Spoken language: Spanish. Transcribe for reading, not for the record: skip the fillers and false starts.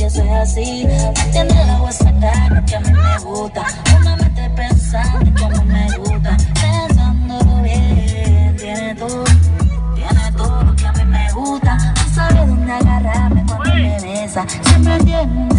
eso es así. Tiene la huesa cara que a mí me gusta. No me metes pensando como me gusta. Pensándolo bien, tiene todo lo que a mí me gusta. Tú sabes dónde agarrarme cuando me besa. Siempre tiene